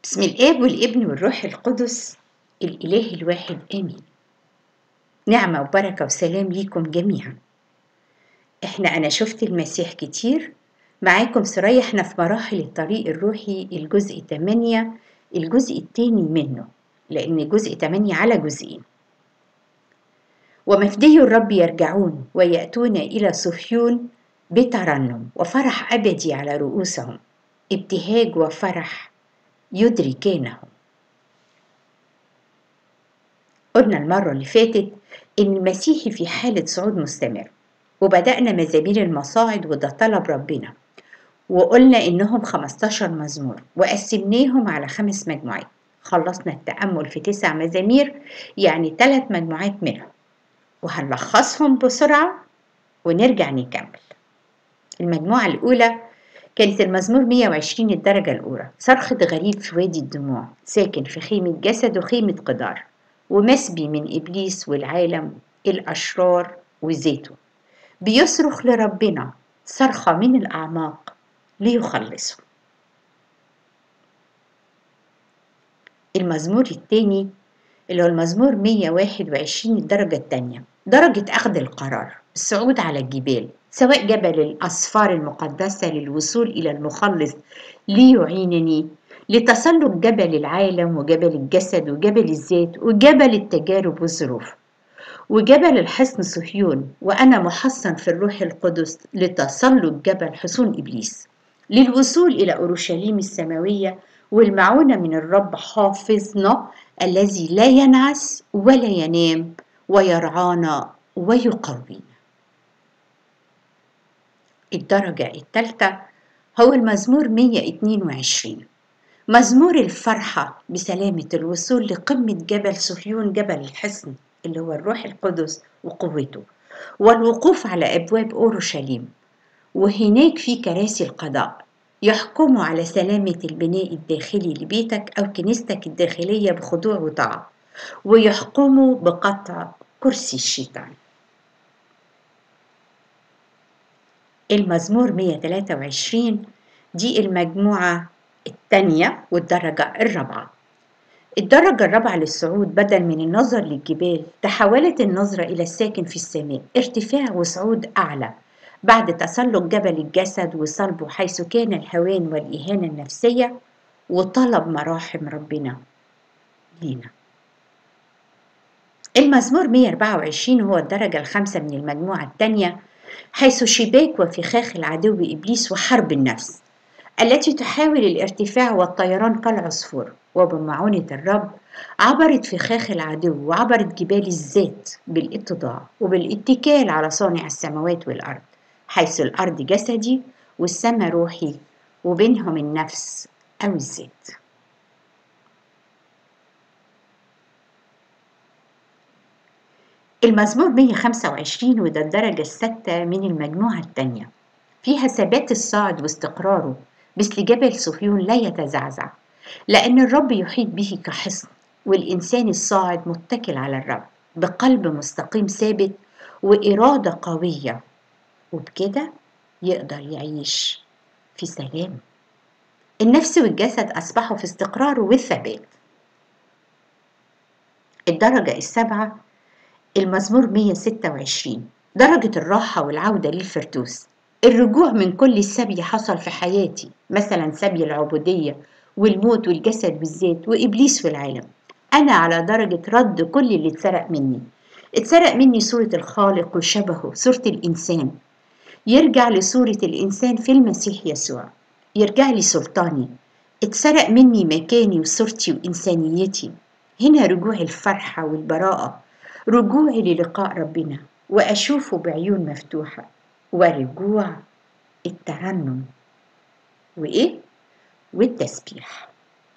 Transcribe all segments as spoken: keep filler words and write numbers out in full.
بسم الآب والابن والروح القدس الإله الواحد آمين. نعمة وبركة وسلام ليكم جميعا. احنا أنا شفت المسيح كتير معاكم سرية. احنا في مراحل الطريق الروحي الجزء تمانية، الجزء التاني منه، لأن جزء تمانية على جزئين. ومفدي الرب يرجعون ويأتون إلى صهيون بترنم وفرح أبدي على رؤوسهم، ابتهاج وفرح يدركانهم. قلنا المرة اللي فاتت إن المسيحي في حالة صعود مستمر، وبدأنا مزامير المصاعد وده طلب ربنا، وقلنا إنهم خمستاشر مزمور وقسمناهم على خمس مجموعات. خلصنا التأمل في تسع مزامير، يعني ثلاث مجموعات منهم، وهنلخصهم بسرعة ونرجع نكمل. المجموعة الأولى كانت المزمور مية وعشرين الدرجة الأولى، صرخة غريب في وادي الدموع، ساكن في خيمة جسد وخيمة قدار، ومسبي من إبليس والعالم الأشرار وزيته، بيصرخ لربنا صرخة من الأعماق ليخلصه. المزمور الثاني اللي هو المزمور مية وواحد وعشرين الدرجة الثانية، درجة أخذ القرار الصعود على الجبال، سواء جبل الأصفار المقدسة للوصول إلى المخلص ليعينني، لتسلق جبل العالم وجبل الجسد وجبل الذات وجبل التجارب والظروف، وجبل الحصن صهيون وأنا محصن في الروح القدس، لتسلق جبل حصون إبليس، للوصول إلى أورشليم السماوية والمعونة من الرب حافظنا الذي لا ينعس ولا ينام ويرعانا ويقوينا. الدرجة الثالثة هو المزمور مية واتنين وعشرين، مزمور الفرحة بسلامة الوصول لقمة جبل صهيون، جبل الحصن اللي هو الروح القدس وقوته، والوقوف على أبواب أورشليم، وهناك في كراسي القضاء يحكموا على سلامة البناء الداخلي لبيتك أو كنيستك الداخلية بخضوع وطاعة، ويحكموا بقطع كرسي الشيطان. المزمور مية وتلاتة وعشرين دي المجموعة الثانية والدرجة الرابعة. الدرجة الرابعة للصعود بدل من النظر للجبال تحولت النظرة إلى الساكن في السماء، ارتفاع وصعود أعلى بعد تسلق جبل الجسد وصلبه حيث كان الهوان والإهانة النفسية، وطلب مراحم ربنا لينا. المزمور مية وأربعة وعشرين هو الدرجة الخامسة من المجموعة الثانية، حيث شباك وفخاخ العدو إبليس وحرب النفس التي تحاول الارتفاع والطيران كالعصفور، وبمعونة الرب عبرت فخاخ العدو وعبرت جبال الذات بالاتضاع وبالاتكال على صانع السماوات والأرض، حيث الأرض جسدي والسماء روحي وبينهم النفس أو الذات. المزمور مية وخمسة وعشرين وده الدرجة السادسة من المجموعة الثانية، فيها ثبات الصاعد واستقراره مثل جبل صهيون لا يتزعزع، لأن الرب يحيط به كحصن، والإنسان الصاعد متكل على الرب بقلب مستقيم ثابت وإرادة قوية، وبكده يقدر يعيش في سلام. النفس والجسد أصبحوا في استقرار والثبات. الدرجة السابعة المزمور مية وستة وعشرين، درجة الراحة والعودة للفردوس، الرجوع من كل السبي حصل في حياتي، مثلا سبي العبودية والموت والجسد والذات وإبليس والعالم. أنا على درجة رد كل اللي اتسرق مني. اتسرق مني صورة الخالق وشبهه، صورة الإنسان، يرجع لصورة الإنسان في المسيح يسوع، يرجع لي سلطاني. اتسرق مني مكاني وصورتي وإنسانيتي. هنا رجوع الفرحة والبراءة، رجوعي للقاء ربنا وأشوفه بعيون مفتوحة، ورجوع الترنم وإيه؟ والتسبيح.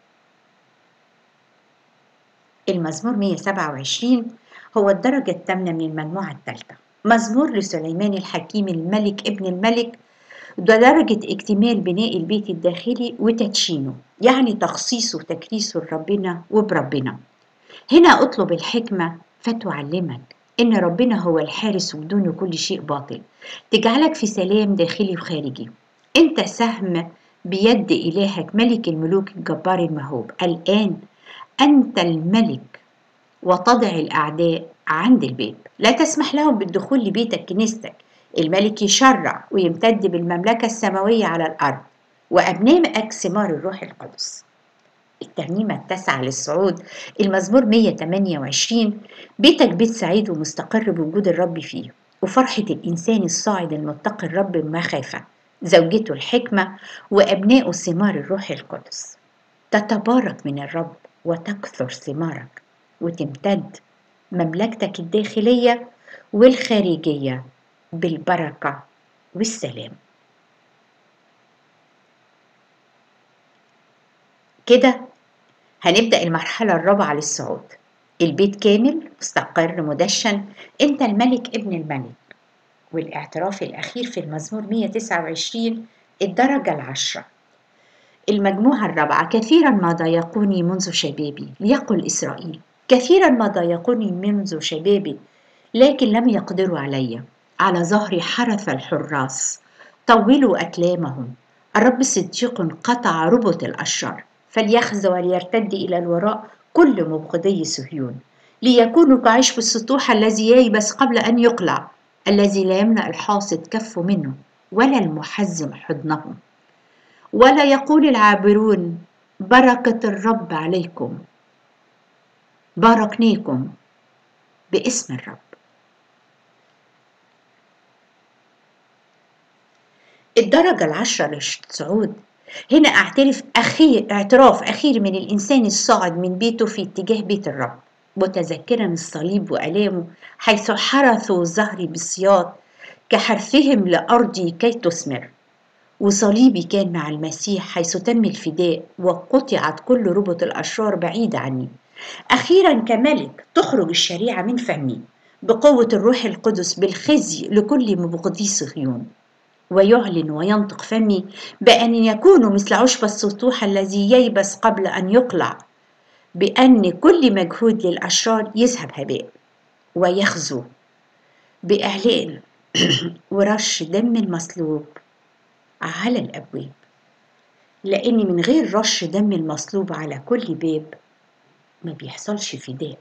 المزمور مية وسبعة وعشرين هو الدرجة الثامنة من المجموعة الثالثة، مزمور لسليمان الحكيم الملك ابن الملك، ده درجة اكتمال بناء البيت الداخلي وتدشينه، يعني تخصيصه وتكريسه لربنا وبربنا. هنا أطلب الحكمة فتعلمك إن ربنا هو الحارس ودونه كل شيء باطل، تجعلك في سلام داخلي وخارجي. أنت سهم بيد إلهك ملك الملوك الجبار المهوب. الآن أنت الملك وتضع الأعداء عند الباب، لا تسمح لهم بالدخول لبيتك كنيستك. الملك يشرع ويمتد بالمملكة السماوية على الأرض، وأبنائك ثمار الروح القدس. الترنيمة التاسعة للصعود، المزمور مية وتمانية وعشرين. بيتك بيت سعيد ومستقر بوجود الرب فيه، وفرحة الإنسان الصاعد المتقي الرب بمخافة، زوجته الحكمة وأبنائه ثمار الروح القدس. تتبارك من الرب وتكثر ثمارك، وتمتد مملكتك الداخلية والخارجية بالبركة والسلام. كده هنبدأ المرحلة الرابعة للصعود. البيت كامل مستقر مدشن، انت الملك ابن الملك. والاعتراف الأخير في المزمور مية وتسعة وعشرين، الدرجة العشرة. المجموعة الرابعة، كثيرا ما ضايقوني منذ شبابي، ليقل إسرائيل، كثيرا ما ضايقوني منذ شبابي لكن لم يقدروا علي. على ظهري حرث الحراس، طولوا أكلامهم. الرب صديق قطع ربط الأشرار، فليخزى وليرتد إلى الوراء كل مبغضي صهيون، ليكونوا كعشب السطوح الذي ييبس قبل أن يقلع، الذي لا يملأ الحاصد كفه منه ولا المحزم حضنه. ولا يقول العابرون بركة الرب عليكم، باركنيكم باسم الرب. الدرجة العشرة للصعود، هنا اعترف أخير اعتراف أخير من الإنسان الصاعد من بيته في اتجاه بيت الرب، متذكرا الصليب وألامه، حيث حرثوا ظهري بالسياط كحرثهم لأرضي كي تثمر. وصليبي كان مع المسيح حيث تم الفداء وقطعت كل ربط الأشرار بعيدة عني. أخيرا كملك تخرج الشريعة من فمي بقوة الروح القدس بالخزي لكل مبغضي صهيون، ويعلن وينطق فمي بأن يكونوا مثل عشب السطوح الذي ييبس قبل أن يقلع، بأن كل مجهود للأشرار يذهب هباء، ويخزو بإعلان ورش دم المصلوب على الأبواب. لأن من غير رش دم المصلوب على كل باب ما بيحصلش فداء.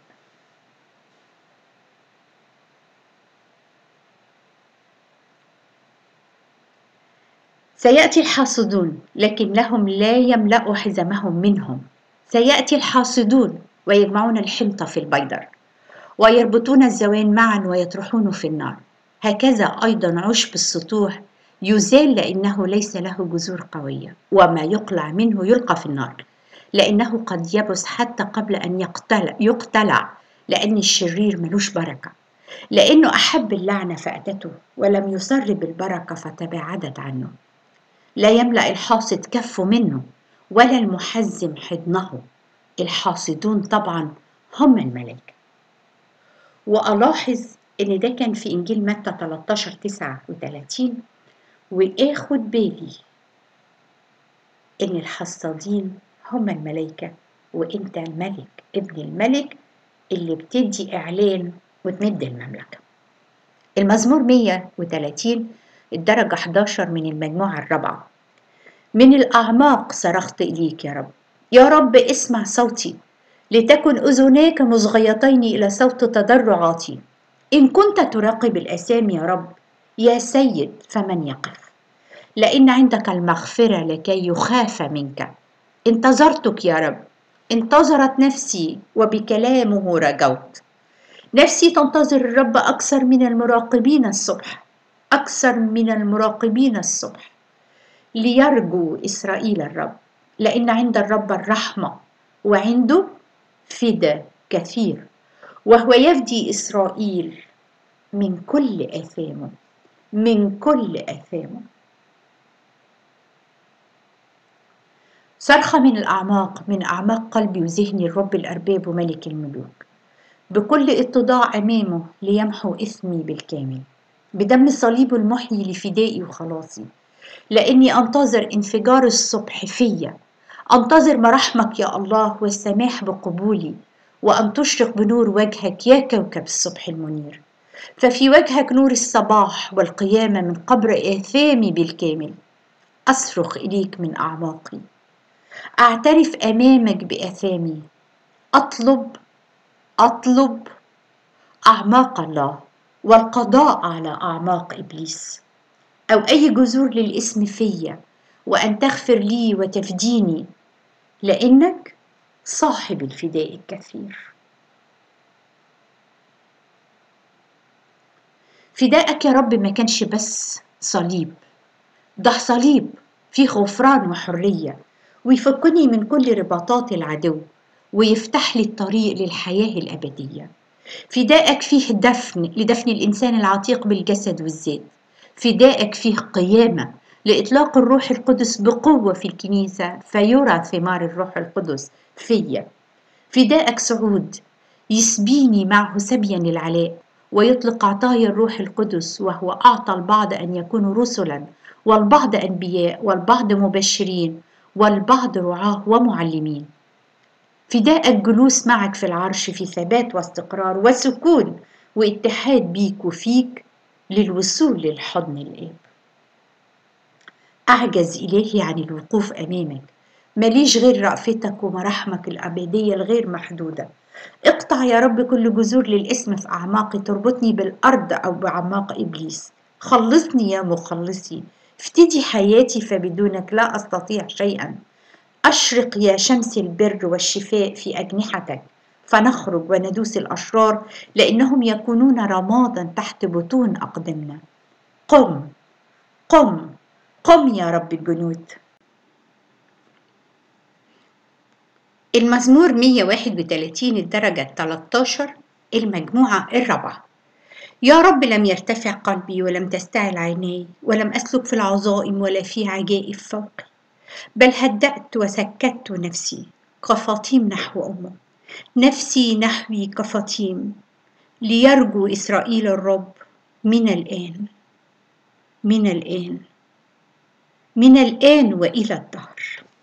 سيأتي الحاصدون لكنهم لا يملأ حزمهم منهم. سيأتي الحاصدون ويجمعون الحنطة في البيدر، ويربطون الزوان معا ويطرحونه في النار. هكذا أيضا عشب السطوح يزال لأنه ليس له جذور قوية، وما يقلع منه يلقى في النار، لأنه قد يبس حتى قبل أن يقتلع, يقتلع لأن الشرير ملوش بركة، لأنه أحب اللعنة فأتته ولم يسر بالبركة فتباعدت عنه. لا يملأ الحاصد كفه منه ولا المحزم حضنه. الحاصدون طبعا هم الملائكة. وألاحظ إن ده كان في إنجيل متى تلتاشر تسعة وتلاتين، وآخد بالي إن الحصادين هم الملائكة، وإنت الملك ابن الملك اللي بتدي إعلان وتمد المملكة. المزمور مية وتلاتين، الدرجة حداشر من المجموعة الرابعة. من الأعماق صرخت إليك يا رب، يا رب اسمع صوتي، لتكن أذناك مصغيتين إلى صوت تضرعاتي. إن كنت تراقب الأسامي يا رب يا سيد فمن يقف، لأن عندك المغفرة لكي يخاف منك. انتظرتك يا رب، انتظرت نفسي وبكلامه رجوت. نفسي تنتظر الرب أكثر من المراقبين الصبح، أكثر من المراقبين الصبح. ليرجو إسرائيل الرب، لأن عند الرب الرحمة وعنده فدا كثير، وهو يفدي إسرائيل من كل آثامه، من كل آثامه. صرخة من الأعماق، من أعماق قلبي وذهني الرب الأرباب وملك الملوك، بكل اتضاع أمامه ليمحو إثمي بالكامل، بدم الصليب المحيي لفدائي وخلاصي. لأني أنتظر انفجار الصبح فيا، أنتظر مراحمك يا الله والسماح بقبولي، وأن تشرق بنور وجهك يا كوكب الصبح المنير. ففي وجهك نور الصباح والقيامة من قبر آثامي بالكامل. أصرخ إليك من أعماقي، أعترف أمامك بآثامي، أطلب أطلب أعماق الله والقضاء على أعماق إبليس، أو أي جذور للإثم فيا، وأن تغفر لي وتفديني، لأنك صاحب الفداء الكثير. فدائك يا رب ما كانش بس صليب، ده صليب فيه غفران وحرية، ويفكني من كل رباطات العدو، ويفتح لي الطريق للحياة الأبدية. فدائك فيه دفن لدفن الإنسان العتيق بالجسد والذات، فدائك فيه قيامة لإطلاق الروح القدس بقوة في الكنيسة فيرى ثمار الروح القدس فيا. فدائك صعود يسبيني معه سبيا للعلاء، ويطلق عطايا الروح القدس، وهو أعطى البعض أن يكونوا رسلا، والبعض أنبياء، والبعض مبشرين، والبعض رعاة ومعلمين. فدائك جلوس معك في العرش في ثبات واستقرار وسكون واتحاد بيك وفيك للوصول للحضن الآب. أعجز إلهي عن الوقوف أمامك، ماليش غير رأفتك ومراحمك الأبدية الغير محدودة. اقطع يا رب كل جذور للإثم في أعماقي تربطني بالأرض أو بأعماق إبليس. خلصني يا مخلصي، افتدي حياتي فبدونك لا أستطيع شيئا. أشرق يا شمس البر والشفاء في أجنحتك، فنخرج وندوس الأشرار، لأنهم يكونون رمادا تحت بطون أقدامنا. قم قم قم يا رب الجنود. المزمور مية وواحد وثلاثين الدرجة ثلاثة عشر، المجموعة الرابعة. يا رب لم يرتفع قلبي ولم تستعل عيني، ولم أسلك في العظائم ولا في عجائب فوقي، بل هدأت وسكت نفسي كفطيم نحو أمه، نفسي نحوي كفطيم، ليرجو إسرائيل الرب من الآن من الآن من الآن وإلى الدهر.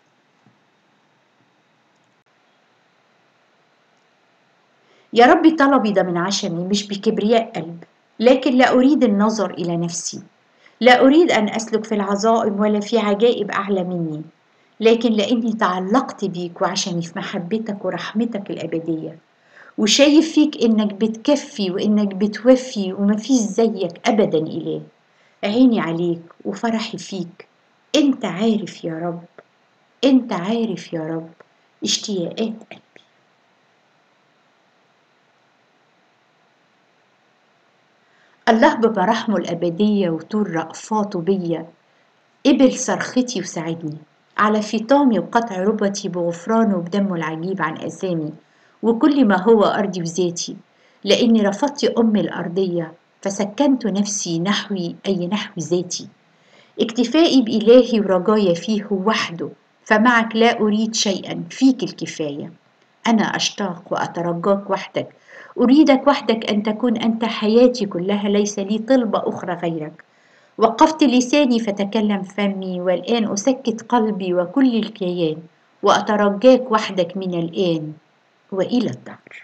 يا ربي طلبي ده من عشمي مش بكبرياء قلب، لكن لا أريد النظر إلى نفسي، لا أريد أن أسلك في العظائم ولا في عجائب أعلى مني، لكن لأني تعلقت بيك وعشمي في محبتك ورحمتك الأبدية، وشايف فيك إنك بتكفي وإنك بتوفي ومفيش زيك أبدا إله. عيني عليك وفرحي فيك. أنت عارف يا رب، أنت عارف يا رب اشتياقات قلبي. الله بمراحمه الأبدية وطول رأفاته بيا قبل صرختي وساعدني على فطامي وقطع ربتي بغفرانه وبدمه العجيب عن آثامي وكل ما هو أرضي وذاتي، لأني رفضت أمي الأرضية فسكنت نفسي نحوي أي نحو ذاتي. اكتفائي بإلهي ورجايا فيه وحده، فمعك لا أريد شيئا، فيك الكفاية. أنا أشتاق وأترجاك وحدك، أريدك وحدك أن تكون أنت حياتي كلها، ليس لي طلبة أخرى غيرك. وقفت لساني فتكلم فمي، والآن أسكت قلبي وكل الكيان، وأترجاك وحدك من الآن وإلى الدهر.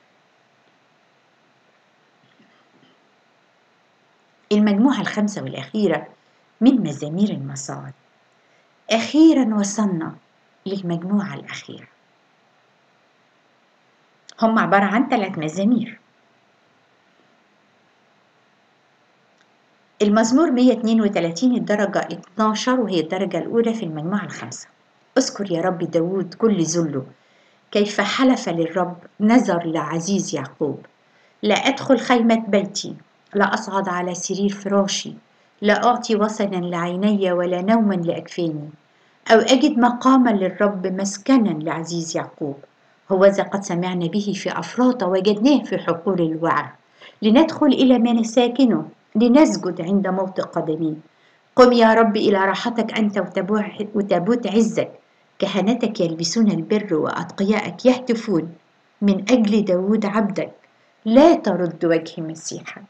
المجموعة الخامسة والأخيرة من مزامير المصاعد. أخيرا وصلنا للمجموعة الأخيرة، هم عبارة عن ثلاث مزامير. المزمور مية واثنين وثلاثين الدرجة اثناشر، وهي الدرجة الأولى في المجموعة الخامسة. اذكر يا رب داود كل ذله، كيف حلف للرب نذر لعزيز يعقوب، لا أدخل خيمة بيتي، لا أصعد على سرير فراشي، لا أعطي وسنا لعيني ولا نوما لأكفاني، أو أجد مقاما للرب مسكنا لعزيز يعقوب. هوذا قد سمعنا به في أفراط، وجدناه في حقول الوعر، لندخل إلى منساكنه، لنسجد عند موطئ قدميه. قم يا رب إلى راحتك أنت وتابوت عزك، كهنتك يلبسون البر وأتقياءك يهتفون من أجل داود عبدك، لا ترد وجه مسيحك.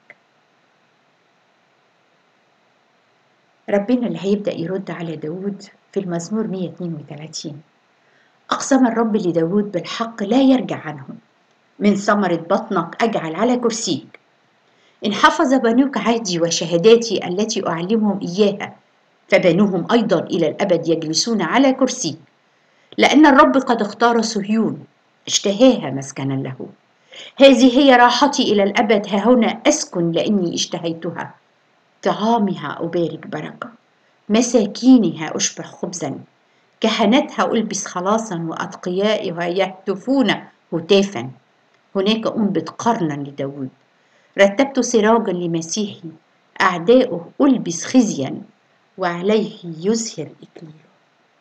ربنا اللي هيبدأ يرد على داود في المزمور مية واثنين وثلاثين. أقسم الرب لداود بالحق لا يرجع عنهم، من ثمرة بطنك أجعل على كرسيك. إن حفظ بنوك عهدي وشهاداتي التي أعلمهم إياها، فبنوهم أيضا إلى الأبد يجلسون على كرسي، لأن الرب قد اختار صهيون اشتهاها مسكنا له. هذه هي راحتي إلى الأبد، ها هنا أسكن لأني اشتهيتها. طعامها أبارك بركة، مساكينها أشبع خبزا، كهنتها ألبس خلاصا، وأتقيائها يهتفون هتافا. هناك أنبت قرنا لداود، رتبت سراجا لمسيحي، أعداؤه ألبس خزيا، وعليه يزهر إكليله.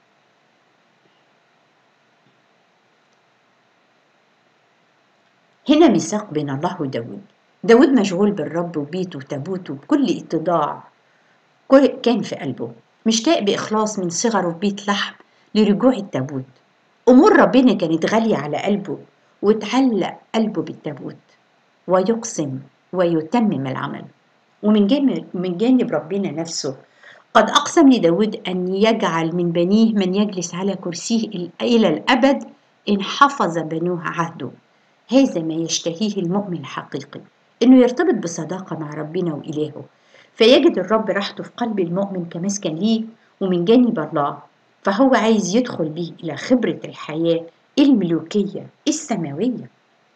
هنا ميثاق بين الله وداود. داود مشغول بالرب وبيته وتابوته بكل اتضاع كان في قلبه، مشتاق بإخلاص من صغره في بيت لحم لرجوع التابوت. أمور ربنا كانت غالية على قلبه، وتعلق قلبه بالتابوت ويقسم ويتمم العمل. ومن جانب, من جانب ربنا نفسه قد أقسم لداود أن يجعل من بنيه من يجلس على كرسيه إلى الأبد إن حفظ بنوه عهده. هذا ما يشتهيه المؤمن الحقيقي، إنه يرتبط بصداقة مع ربنا وإلهه، فيجد الرب راحته في قلب المؤمن كمسكن ليه ومن جانب الله، فهو عايز يدخل به إلى خبرة الحياة الملوكية السماوية.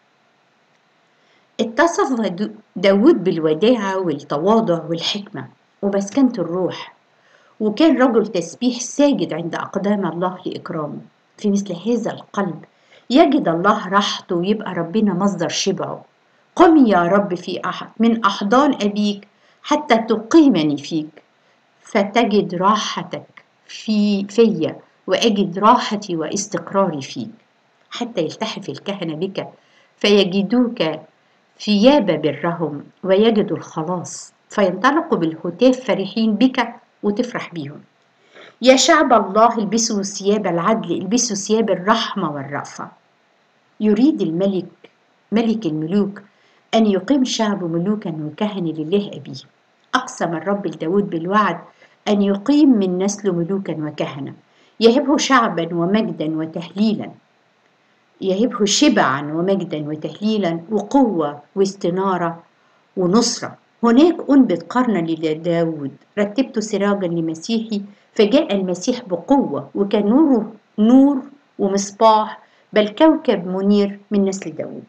اتصف داود بالوداعة والتواضع والحكمة ومسكنة الروح، وكان رجل تسبيح ساجد عند أقدام الله لإكرامه. في مثل هذا القلب يجد الله راحته ويبقى ربنا مصدر شبعه. قم يا رب في أحد من أحضان أبيك حتى تقيمني فيك، فتجد راحتك في فيا وأجد راحتي واستقراري فيك. حتى يلتحف الكهنة بك فيجدوك ثياب برهم ويجدوا الخلاص، فينطلقوا بالهتاف فرحين بك وتفرح بيهم. يا شعب الله البسوا ثياب العدل، البسوا ثياب الرحمة والرأفة. يريد الملك ملك الملوك أن يقيم شعبه ملوكا وكهنة لله أبيه. أقسم الرب لداود بالوعد أن يقيم من نسله ملوكا وكهنة، يهبه شعبا ومجدا وتهليلا، يهبه شبعا ومجدا وتهليلا وقوة واستنارة ونصرة. هناك أنبت قرنا لداود، رتبت سراجا لمسيحي، فجاء المسيح بقوة وكان نوره نور ومصباح، بل كوكب منير من نسل داود.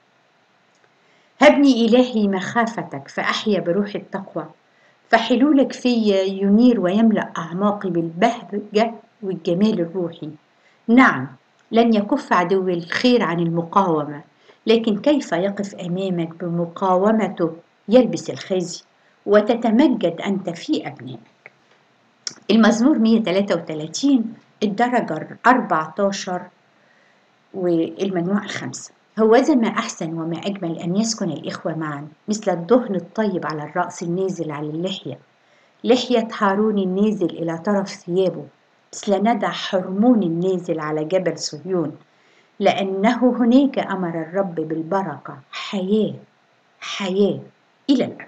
هبني إلهي مخافتك فأحيا بروح التقوى، فحلولك فيا ينير ويملأ أعماقي بالبهجة والجمال الروحي. نعم، لن يكف عدو الخير عن المقاومة، لكن كيف يقف أمامك بمقاومته يلبس الخزي وتتمجد أنت في أبنائك. المزمور مئة وثلاثة وثلاثين الدرجة أربعة عشر والمجموعة الخمسة. هوذا ما أحسن وما أجمل أن يسكن الإخوة معا، مثل الدهن الطيب على الرأس النازل على اللحية، لحية هارون النازل إلى طرف ثيابه، مثل ندى حرمون النازل على جبل صهيون، لأنه هناك أمر الرب بالبركة، حياة حياة إلى الأبد.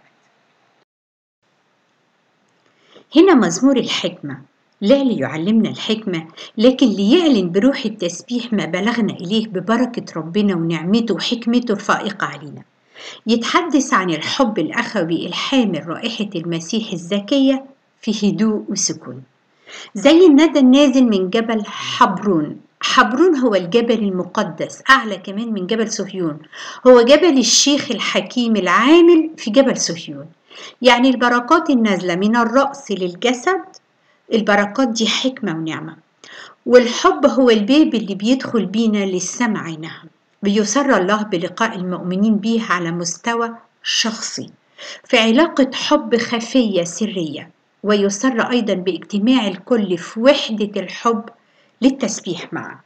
هنا مزمور الحكمة، لا ليعلمنا الحكمة لكن ليعلن بروح التسبيح ما بلغنا إليه ببركة ربنا ونعمته وحكمته الفائقة علينا. يتحدث عن الحب الأخوي الحامل رائحة المسيح الزكية في هدوء وسكون، زي الندى النازل من جبل حبرون. حبرون هو الجبل المقدس، أعلى كمان من جبل صهيون، هو جبل الشيخ الحكيم العامل في جبل صهيون. يعني البركات النازلة من الرأس للجسد، البركات دي حكمة ونعمة، والحب هو الباب اللي بيدخل بينا للسمع. نعم، بيسر الله بلقاء المؤمنين بيه على مستوى شخصي في علاقة حب خفية سرية، ويسر أيضا باجتماع الكل في وحدة الحب للتسبيح معه.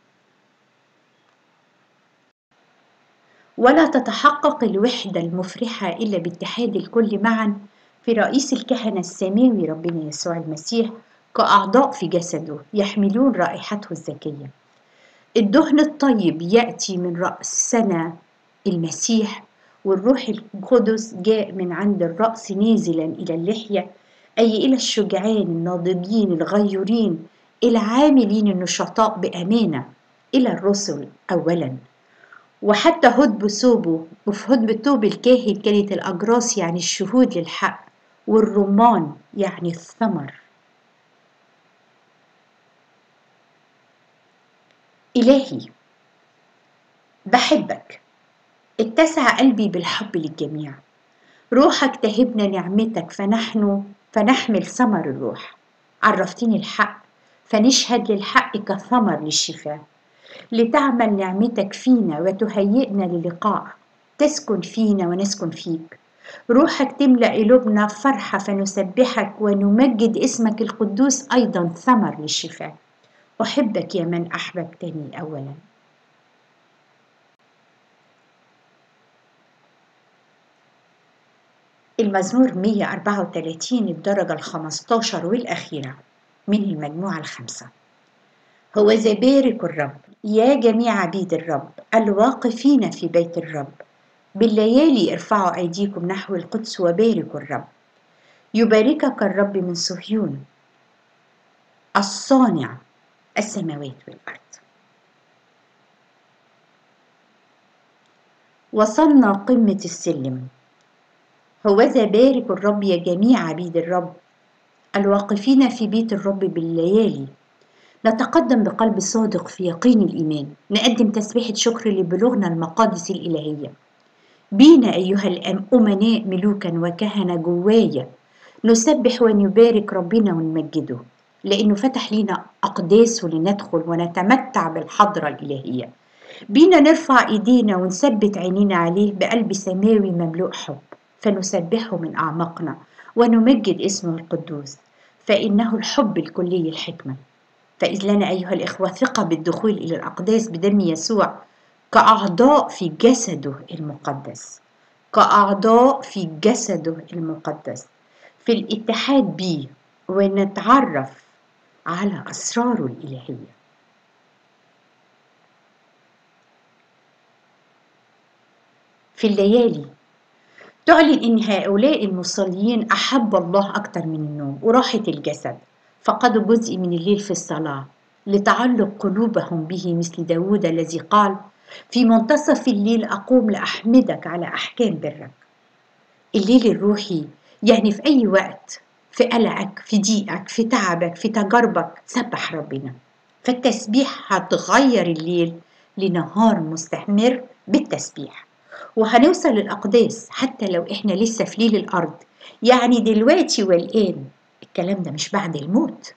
ولا تتحقق الوحدة المفرحة إلا باتحاد الكل معا في رئيس الكهنة السماوي ربنا يسوع المسيح كأعضاء في جسده يحملون رائحته الزكية. الدهن الطيب يأتي من رأسنا المسيح، والروح القدس جاء من عند الرأس نازلا إلى اللحية، أي إلى الشجعان الناضجين الغيورين العاملين النشطاء بأمانة، إلى الرسل أولا. وحتى هدب ثوبه، وفي هدب ثوب الكاهن كانت الأجراس يعني الشهود للحق، والرمان يعني الثمر. إلهي بحبك، اتسع قلبي بالحب للجميع، روحك تهبنا نعمتك فنحن فنحمل ثمر الروح. عرفتني الحق فنشهد للحق كثمر للشفاء، لتعمل نعمتك فينا وتهيئنا للقاء، تسكن فينا ونسكن فيك. روحك تملأ قلوبنا فرحة فنسبحك ونمجد اسمك القدوس، أيضا ثمر للشفاء. أحبك يا من أحببتني أولا. المزمور مية وأربعة وثلاثين الدرجة الخمستاشر والأخيرة من المجموعة الخمسة. هو ذا بارك الرب يا جميع عبيد الرب الواقفين في بيت الرب، بالليالي ارفعوا أيديكم نحو القدس وباركوا الرب. يباركك الرب من صهيون الصانع السماوات والأرض. وصلنا قمة السلم. هوذا بارك الرب يا جميع عبيد الرب الواقفين في بيت الرب بالليالي. نتقدم بقلب صادق في يقين الإيمان، نقدم تسبيحة شكر لبلوغنا المقادس الإلهية. بينا أيها الأمناء ملوكا وكهنة جوايا نسبح ونبارك ربنا ونمجده، لأنه فتح لنا أقداسه لندخل ونتمتع بالحضرة الإلهية. بينا نرفع إيدينا ونثبت عينينا عليه بقلب سماوي مملوء حب، فنسبحه من أعماقنا ونمجد اسمه القدوس، فإنه الحب الكلي الحكمة. فإذ لنا أيها الإخوة ثقة بالدخول إلى الأقداس بدم يسوع كأعضاء في جسده المقدس، كأعضاء في جسده المقدس في الاتحاد بيه، ونتعرف على أسراره الإلهية. في الليالي تعلن إن هؤلاء المصلين أحب الله أكثر من النوم وراحة الجسد، فقدوا جزء من الليل في الصلاة لتعلق قلوبهم به، مثل داود الذي قال في منتصف الليل أقوم لأحمدك على أحكام برك. الليل الروحي يعني في أي وقت، في قلقك، في ضيقك، في تعبك، في تجاربك، سبح ربنا. فالتسبيح هتغير الليل لنهار مستمر بالتسبيح، وهنوصل للأقداس حتى لو إحنا لسه في ليل الأرض، يعني دلوقتي والآن. الكلام ده مش بعد الموت.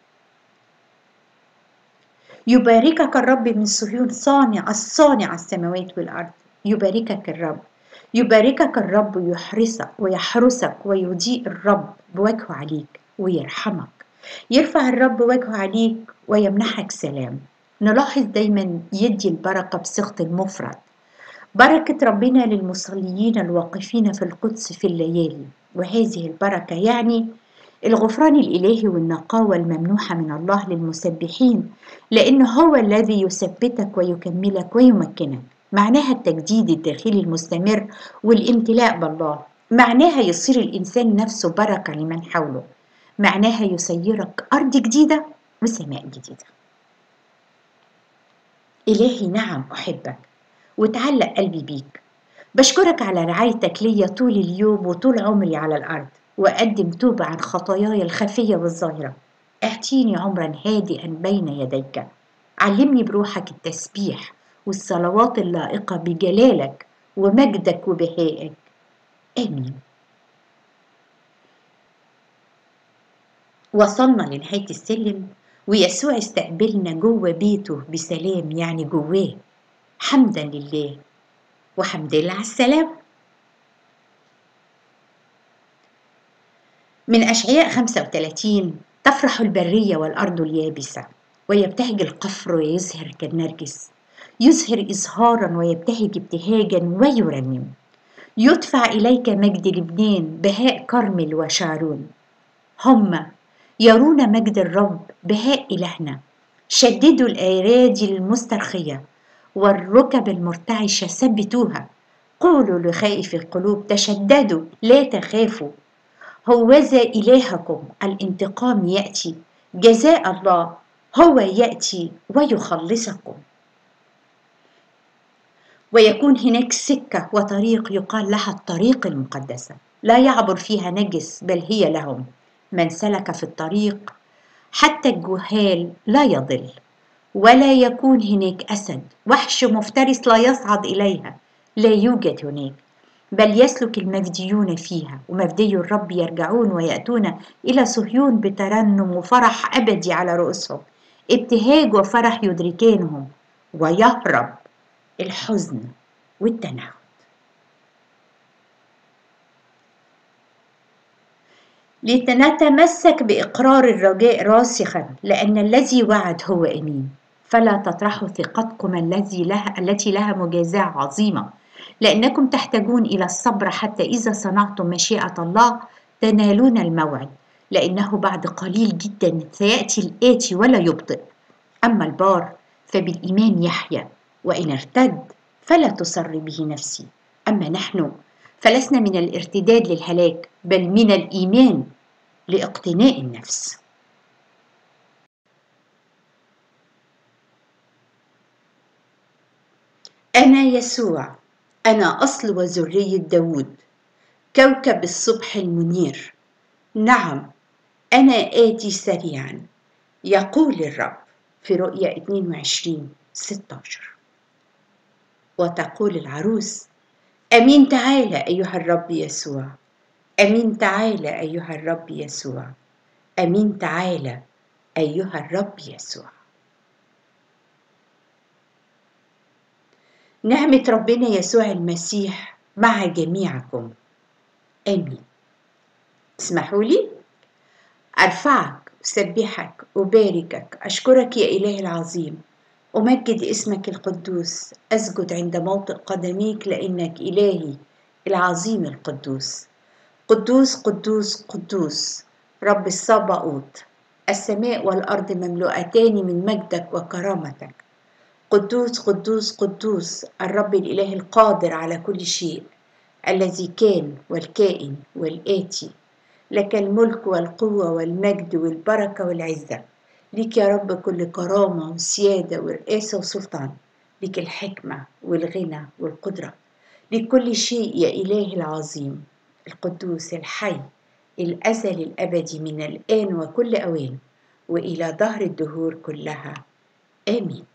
يباركك الرب من صهيون صانع الصانع السماوات والأرض. يباركك الرب، يباركك الرب يحرسك ويحرسك ويضيء الرب بوجهه عليك ويرحمك. يرفع الرب وجهه عليك ويمنحك سلام. نلاحظ دايما يدي البركة بصيغة المفرد. بركة ربنا للمصليين الواقفين في القدس في الليالي، وهذه البركة يعني الغفران الإلهي والنقاوة الممنوحة من الله للمسبحين، لأنه هو الذي يثبتك ويكملك ويمكنك. معناها التجديد الداخلي المستمر والامتلاء بالله. معناها يصير الإنسان نفسه بركة لمن حوله. معناها يسيرك أرض جديدة وسماء جديدة. إلهي نعم أحبك وتعلق قلبي بيك. بشكرك على رعايتك ليا طول اليوم وطول عمري على الأرض، وأقدم توبة عن خطاياي الخفية والظاهرة. اعطيني عمرا هادئا بين يديك. علمني بروحك التسبيح والصلوات اللائقة بجلالك ومجدك وبهائك. آمين. وصلنا لنهاية السلم، ويسوع استقبلنا جوه بيته بسلام، يعني جواه. حمدا لله وحمد لله على السلام. من أشعياء خمسة وثلاثين تفرح البرية والأرض اليابسة، ويبتهج القفر ويزهر كالنرجس. يزهر إزهارا ويبتهج ابتهاجا ويرنم. يدفع إليك مجد لبنان، بهاء كرمل وشارون. هم يرون مجد الرب، بهاء إلهنا. شددوا الأيادي المسترخية والركب المرتعشة ثبتوها. قولوا لخائف القلوب تشددوا لا تخافوا. هوذا إلهكم الانتقام يأتي، جزاء الله هو يأتي ويخلصكم. ويكون هناك سكة وطريق يقال لها الطريق المقدسة، لا يعبر فيها نجس بل هي لهم. من سلك في الطريق حتى الجهال لا يضل، ولا يكون هناك أسد، وحش مفترس لا يصعد إليها، لا يوجد هناك، بل يسلك المجديون فيها، ومفدي الرب يرجعون ويأتون إلى صهيون بترنم وفرح أبدي على رؤوسهم، ابتهاج وفرح يدركانهم، ويهرب الحزن والتنهد. لنتمسك بإقرار الرجاء راسخا، لأن الذي وعد هو أمين، فلا تطرحوا ثقتكم الذي لها التي لها مجازاة عظيمة، لأنكم تحتاجون إلى الصبر حتى إذا صنعتم مشيئة الله تنالون الموعد، لأنه بعد قليل جدا سيأتي الآتي ولا يبطئ. أما البار فبالإيمان يحيا، وإن ارتد فلا تسر به نفسي. أما نحن فلسنا من الارتداد للهلاك، بل من الإيمان لاقتناء النفس. أنا يسوع، أنا أصل وذرية داود، كوكب الصبح المنير. نعم، أنا آتي سريعا، يقول الرب، في رؤيا اثنين وعشرين ستة عشر. وتقول العروس: أمين تعالى أيها الرب يسوع، أمين تعالى أيها الرب يسوع، أمين تعالى أيها الرب يسوع. نعمة ربنا يسوع المسيح مع جميعكم، آمين. اسمحوا لي أرفعك، أسبحك، أباركك، أشكرك يا إله العظيم، أمجد اسمك القدوس، أسجد عند موطئ قدميك لأنك إلهي العظيم القدوس. قدوس قدوس قدوس رب الصباؤوت، السماء والأرض مملوءتان من مجدك وكرامتك. قدوس قدوس قدوس الرب الإله القادر على كل شيء، الذي كان والكائن والآتي. لك الملك والقوة والمجد والبركة والعزة. لك يا رب كل كرامة وسيادة ورئاسة وسلطان. لك الحكمة والغنى والقدرة. لكل شيء يا إله العظيم القدوس الحي الأزل الأبدي، من الآن وكل أوان وإلى دهر الدهور كلها، آمين.